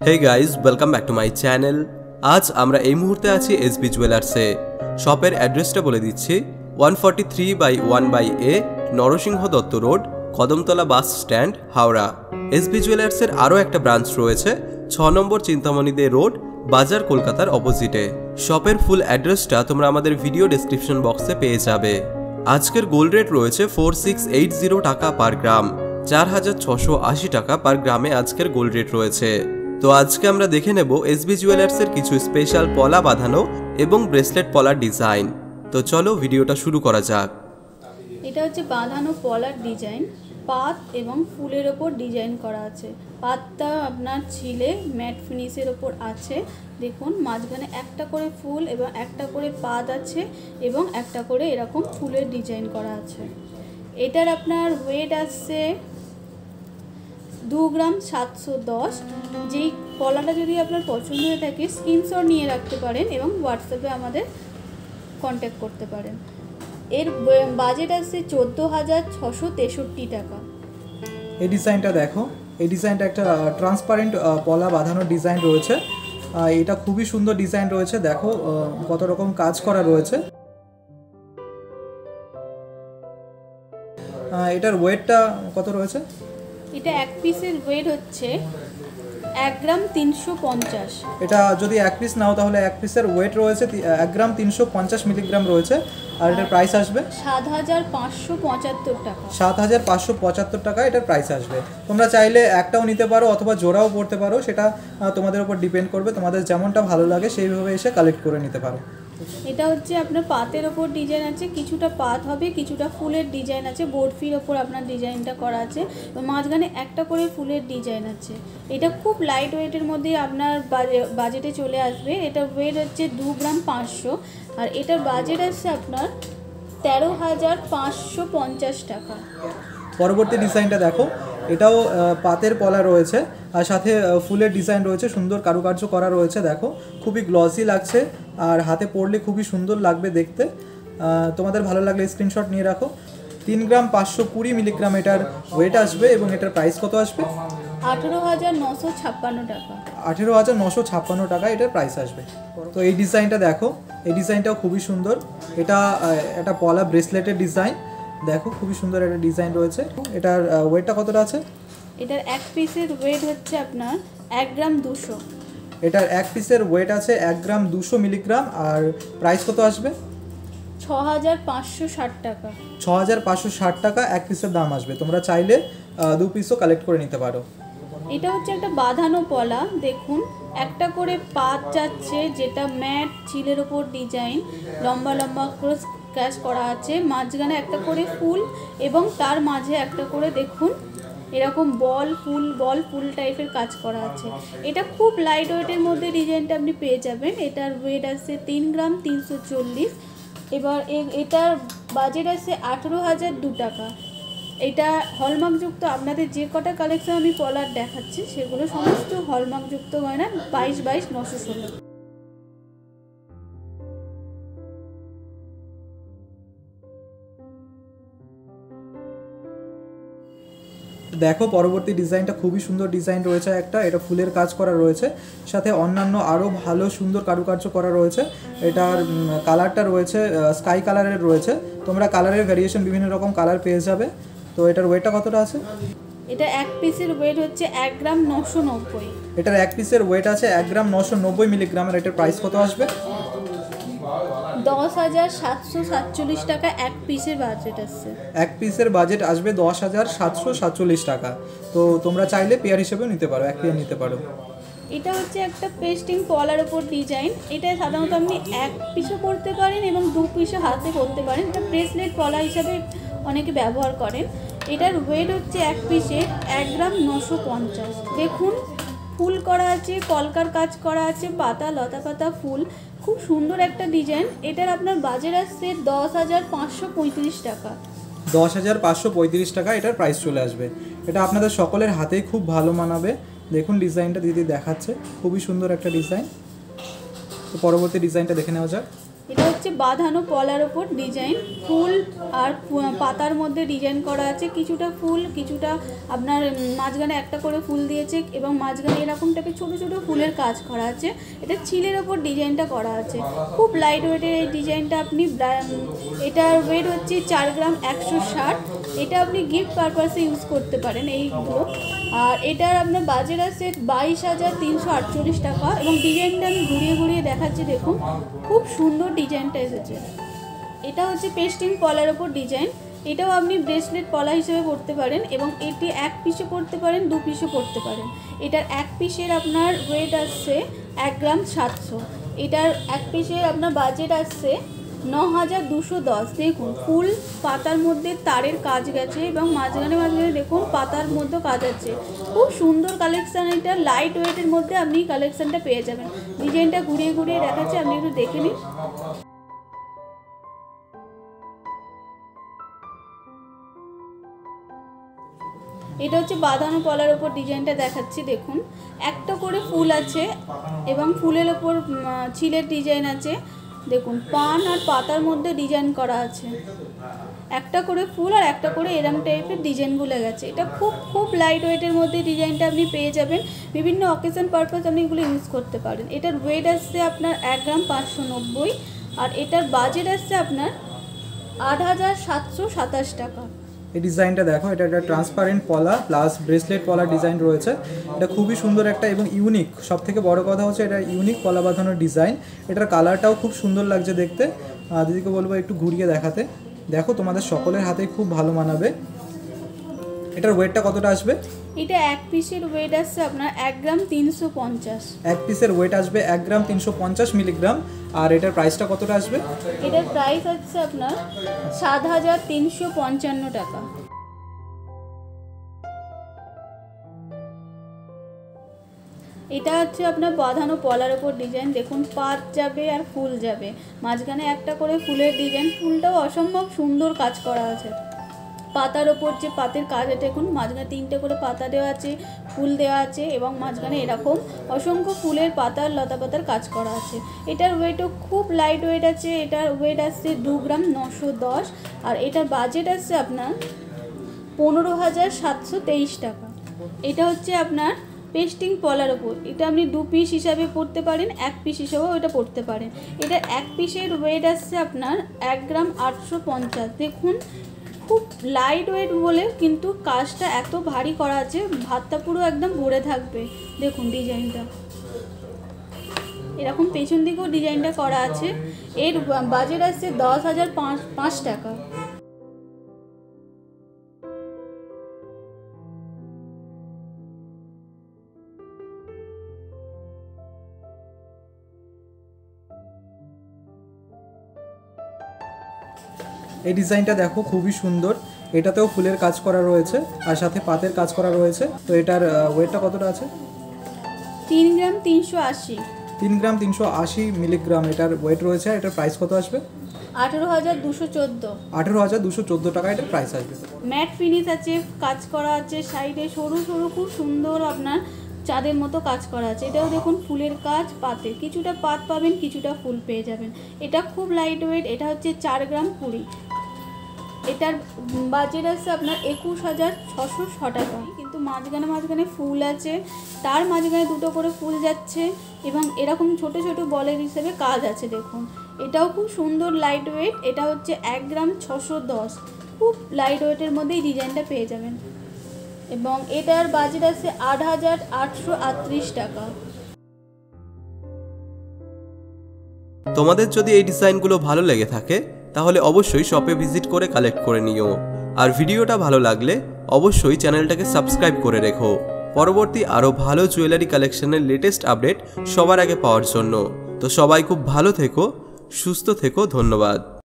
Hey guys welcome back to my channel. आज আমরা এই মুহূর্তে আছি এসবি জুয়েলার্সে। শপের অ্যাড্রেসটা বলে দিচ্ছি 143/1/A Narasingha Dutta road, Kadamtala bus stand, Howrah. SB জুয়েলার্সের আরও একটা ব্রাঞ্চ রয়েছে 6 নম্বর চিন্তামণি দে রোড, বাজার, কলকাতার অপোজিটে। শপের ফুল অ্যাড্রেসটা তোমরা আমাদের ভিডিও ডেসক্রিপশন বক্সে পেয়ে যাবে। আজকের গোল্ড রেট রয়েছে 4680 টাকা পার গ্রাম, 4680 টাকা পার গ্রামে আজকের গোল্ড রেট রয়েছে। তো আজকে আমরা দেখে নেব এসবি জুয়েলার্সের কিছু স্পেশাল পলা বাঁধানো এবং ব্রেসলেট পলার ডিজাইন। তো চলো ভিডিওটা শুরু করা যাক। এটা হচ্ছে বাঁধানো পলার ডিজাইন, পাত এবং ফুলের ওপর ডিজাইন করা আছে। পাতটা আপনার ছিলে ম্যাট ফিনিশের ওপর আছে। দেখুন মাঝখানে একটা করে ফুল এবং একটা করে পাত আছে এবং একটা করে এরকম ফুলের ডিজাইন করা আছে। এটার আপনার ওয়েট আসছে 2 গ্রাম 710। যেই পলাটা যদি আপনার পছন্দ হয়ে থাকে স্ক্রিনশট নিয়ে রাখতে পারেন এবং হোয়াটসঅ্যাপে আমাদের কন্ট্যাক্ট করতে পারেন। এর বাজেট আসছে 14,663 টাকা। এই ডিজাইনটা দেখো, এই ডিজাইনটা একটা ট্রান্সপারেন্ট পলা বাঁধানোর ডিজাইন রয়েছে। এটা খুবই সুন্দর ডিজাইন রয়েছে, দেখো কত রকম কাজ করা রয়েছে। এটার ওয়েটটা কত রয়েছে? এটা এক পিসের ওয়েট হচ্ছে 1 গ্রাম 350। এটা যদি এক পিস নাও তাহলে এক পিসের ওয়েট রয়েছে 1 গ্রাম 350 মিলিগ্রাম রয়েছে। আর এটার প্রাইস আসবে 7,575 টাকা। 7,575 টাকা এটার প্রাইস আসবে। তোমরা চাইলে একটাও নিতে পারো অথবা জোড়াও পড়তে পারো, সেটা তোমাদের উপর ডিপেন্ড করবে। তোমাদের যেমনটা ভালো লাগে সেইভাবে এসে কালেক্ট করে নিতে পারো। এটা হচ্ছে আপনার পাতের ওপর ডিজাইন আছে, কিছুটা পাত হবে, কিছুটা ফুলের ডিজাইন আছে। বরফির ওপর আপনার ডিজাইনটা করা আছে, মাঝখানে একটা করে ফুলের ডিজাইন আছে। এটা খুব লাইট ওয়েটের মধ্যে আপনার বাজেটে চলে আসবে। এটা ওয়েট হচ্ছে 2 গ্রাম 500 আর এটার বাজেট আসছে আপনার 13,550 টাকা। পরবর্তী ডিজাইনটা দেখো, এটাও পাতের পলা রয়েছে আর সাথে ফুলের ডিজাইন রয়েছে, সুন্দর কারুকার্য করা রয়েছে। দেখো খুবই গ্লসি লাগছে আর হাতে পরলে খুবই সুন্দর লাগবে দেখতে। তোমাদের ভালো লাগলে স্ক্রিনশট নিয়ে রাখো। 3 গ্রাম 520 মিলিগ্রাম এটার ওয়েট আসবে এবং এটার প্রাইস কত আসবে? 18,956 টাকা। 18,956 টাকা এটার প্রাইস আসবে। তো এই ডিজাইনটা দেখো, এই ডিজাইনটাও খুবই সুন্দর। এটা একটা পলা ব্রেসলেটের ডিজাইন, দেখো খুবই সুন্দর একটা ডিজাইন রয়েছে। এটার ওয়েটটা কতটা আছে? এটার এক পিসের ওয়েট হচ্ছে আপনার 1 গ্রাম 200। এটার এক পিসের ওয়েট আছে 1 গ্রাম 200 মিলিগ্রাম আর প্রাইস কত আসবে? 6,560 টাকা। 6,560 টাকা এক পিসের দাম আসবে। তোমরা চাইলে 2 পিসও কালেক্ট করে নিতে পারো। এটা হচ্ছে একটা বাঁধানো পলা, দেখুন একটা করে পাত যাচ্ছে, যেটা ম্যাট চিলের ওপর ডিজাইন লম্বা লম্বা করে স্ক্র্যাচ করা আছে। মাঝখানে একটা করে ফুল এবং তার মাঝে একটা করে দেখুন এরকম বল ফুল টাইপের কাজ করা আছে। এটা খুব লাইট ওয়েটের মধ্যে ডিজাইনটা আপনি পেয়ে যাবেন। এটার ওয়েট আছে 3 গ্রাম 340। এবার এটার বাজেট আছে 18,002 টাকা। এটা হলমার্কযুক্ত। আপনাদের যে কটা কালেকশন আমি পলার দেখাচ্ছি সেগুলো সমস্ত হলমার্কযুক্ত গয়না, 22/22/916। দেখো পরবর্তী ডিজাইনটা খুবই সুন্দর ডিজাইন রয়েছে একটা। এটা ফুলের কাজ করা রয়েছে, সাথে অন্যান্য আরও ভালো সুন্দর কারুকার্য করা রয়েছে। এটার কালারটা রয়েছে স্কাই কালারের রয়েছে। তোমরা কালারের ভ্যারিয়েশন বিভিন্ন রকম কালার পেয়ে যাবে। তো এটার ওয়েটটা কতটা আছে? এটা এক পিসের ওয়েট হচ্ছে 1 গ্রাম 990। এটার এক পিসের ওয়েট আছে 1 গ্রাম 990 মিলিগ্রাম। আর এটার প্রাইস কত আসবে? 10,747 টাকা এক পিসের বাজেট আসছে। এক পিসের বাজেট আসবে 10,747 টাকা। তো তোমরা চাইলে পেয়ার হিসেবেও নিতে পারো, এক পেয়ার নিতে পারো। এটা হচ্ছে একটা পেস্টিং পলার ওপর ডিজাইন। এটা সাধারণত আপনি এক পিসও পরতে পারেন এবং 2 পিসও হাতে করতে পারেন। এটা ব্রেসলেট পলা হিসাবে অনেকে ব্যবহার করেন। এটার ওয়েট হচ্ছে এক পিসে 1 গ্রাম 950। দেখুন ফুল করা আছে, কলকার কাজ করা আছে, পাতা লতা পাতা ফুল, খুব সুন্দর একটা ডিজাইন। এটার আপনার বাজেট আসছে 10,535 টাকা। 10,535 টাকা এটার প্রাইস চলে আসবে। এটা আপনাদের সকলের হাতেই খুব ভালো মানাবে। দেখুন ডিজাইনটা দিদি দেখাচ্ছে, খুবই সুন্দর একটা ডিজাইন। তো পরবর্তী ডিজাইনটা দেখে নেওয়া যাক। এটা হচ্ছে বাঁধানো পলার ওপর ডিজাইন, ফুল আর পাতার মধ্যে ডিজাইন করা আছে, কিছুটা ফুল কিছুটা আপনার মাঝখানে একটা করে ফুল দিয়েছে এবং মাঝখানে এরকম টাইপের ছোটো ছোটো ফুলের কাজ করা আছে। এটা চিলের ওপর ডিজাইনটা করা আছে, খুব লাইট ওয়েটের এই ডিজাইনটা। আপনি এটার ওয়েট হচ্ছে 4 গ্রাম 160। এটা আপনি গিফট পারপাসে ইউজ করতে পারেন এইগুলো। আর এটার আপনার বাজেট আছে 22,348 টাকা এবং ডিজাইনটা আমি ঘুরিয়ে ঘুরিয়ে দেখাচ্ছি, দেখুন খুব সুন্দর ডিজাইনটা এসেছে। এটা হচ্ছে পেস্টিং পলার ওপর ডিজাইন, এটাও আপনি ব্রেসলেট পলা হিসেবে পরতে পারেন এবং এটি 1 পিসও পরতে পারেন, 2 পিসও পরতে পারেন। এটার 1 পিসের আপনার ওয়েট আসছে 1 গ্রাম 700। এটার 1 পিসের আপনার বাজেট আসছে 9,210। দেখুন ফুল পাতার মধ্যে তারের কাজ গেছে এবং মাঝখানে মাঝখানে দেখুন পাতার মধ্যে কাজ আছে, খুব সুন্দর কালেকশান। এটা লাইট ওয়েটের মধ্যে আপনি কালেকশানটা পেয়ে যাবেন। ডিজাইনটা ঘুরিয়ে ঘুরিয়ে দেখাচ্ছে, আপনি একটু দেখে নিন। এটা হচ্ছে বাঁধানো পলার ওপর ডিজাইনটা দেখাচ্ছি, দেখুন একটা করে ফুল আছে এবং ফুলের ওপর ছিলের ডিজাইন আছে। দেখুন পান আর পাতার মধ্যে ডিজাইন করা আছে, একটা করে ফুল আর একটা করে এরম টাইপের ডিজাইনগুলো গেছে। এটা খুব খুব লাইট ওয়েটের মধ্যে ডিজাইনটা আপনি পেয়ে যাবেন, বিভিন্ন অকেশন পারপাস আপনি এগুলো ইউজ করতে পারেন। এটার ওয়েট আসছে আপনার 1 গ্রাম 590 আর এটার বাজেট আসছে আপনার 8,727 টাকা। এই ডিজাইনটা দেখো, এটা একটা ট্রান্সপারেন্ট পলা প্লাস ব্রেসলেট পলার ডিজাইন রয়েছে। এটা খুবই সুন্দর একটা এবং ইউনিক, সব থেকে বড় কথা হচ্ছে এটা ইউনিক পলা বাঁধানোর ডিজাইন। এটার কালারটাও খুব সুন্দর লাগছে দেখতে। দিদিকে বলবো একটু ঘুরিয়ে দেখাতে, দেখো তোমাদের সকলের হাতে খুব ভালো মানাবে। এটার ওয়েটটা কতটা আসবে? এটা 1 পিসের ওয়েট আসছে আপনার 1 গ্রাম 350। 1 পিসের ওয়েট আসবে 1 গ্রাম 350 মিলিগ্রাম। আর এটার প্রাইসটা কতটা আসবে? এটার প্রাইস হচ্ছে আপনার 7,355 টাকা। এটা হচ্ছে আপনার বাঁধানো পলার ওপর ডিজাইন, দেখুন পাত যাবে আর ফুল যাবে, মাঝখানে একটা করে ফুলের ডিজাইন, ফুলটাও অসম্ভব সুন্দর কাজ করা আছে। পাতার ওপর যে পাতের কাজ আছে, দেখুন মাঝখানে 3টে করে পাতা দেওয়া আছে, ফুল দেওয়া আছে এবং মাঝখানে এরকম অসংখ্য ফুলের পাতার লতা পাতার কাজ করা আছে। এটার ওয়েটও খুব লাইট ওয়েট আছে, এটার ওয়েট আসছে 2 গ্রাম 910 আর এটার বাজেট আসছে আপনার 15,723 টাকা। এটা হচ্ছে আপনার পেস্টিং পলার ওপর, এটা আপনি 2 পিস হিসাবে পরতে পারেন, 1 পিস হিসাবেও এটা পরতে পারেন। এটা 1 পিসের ওয়েট আসছে আপনার 1 গ্রাম 850। দেখুন খুব লাইট ওয়েট বলে কিন্তু কাজটা এত ভারী করা আছে, ভাতটা পুরো একদম ভরে থাকবে। দেখুন ডিজাইনটা এরকম পেছন দিকেও ডিজাইনটা করা আছে। এর বাজেট আসছে 10,005 টাকা। এই ডিজাইনটা দেখো খুবই সুন্দর, এটাতেও ফুলের কাজ করা রয়েছে আর সাথে পাতের কাজ করা রয়েছে। তো এটার ওয়েটটা কতটা আছে? 3 গ্রাম 380। 3 গ্রাম 380 মিলিগ্রাম এটার ওয়েট রয়েছে। এটার প্রাইস কত আসবে? 18,214। 18,214 টাকা এটার প্রাইস আসবে। ম্যাট ফিনিশ আছে, কাজ করা আছে, সাইডে সরু সরু খুব সুন্দর আপনার চাঁদের মতো কাজ করা আছে। এটাও দেখুন ফুলের কাজ, পাতে কিছুটা পাত পাবেন, কিছুটা ফুল পেয়ে যাবেন। এটা খুব লাইট ওয়েট, এটা হচ্ছে 4 গ্রাম 20। এটার বাজেট আছে আপনার 21,606 টাকা। কিন্তু মাঝখানে মাঝখানে ফুল আছে, তার মাঝখানে 2টো করে ফুল যাচ্ছে এবং এরকম ছোট ছোট বলের হিসেবে কাজ আছে। দেখুন এটাও খুব সুন্দর লাইট ওয়েট, এটা হচ্ছে 1 গ্রাম 610। খুব লাইট ওয়েটের মধ্যেই ডিজাইনটা পেয়ে যাবেন এবং এটার বাজেট আছে 8,838 টাকা। তোমাদের যদি এই ডিজাইনগুলো ভালো লেগে থাকে তাহলে অবশ্যই শপে ভিজিট করে কালেক্ট করে নিও। আর ভিডিওটা ভালো লাগলে অবশ্যই চ্যানেলটাকে সাবস্ক্রাইব করে রেখো পরবর্তী আরও ভালো জুয়েলারি কালেকশনের লেটেস্ট আপডেট সবার আগে পাওয়ার জন্য। তো সবাই খুব ভালো থেকো, সুস্থ থেকো, ধন্যবাদ।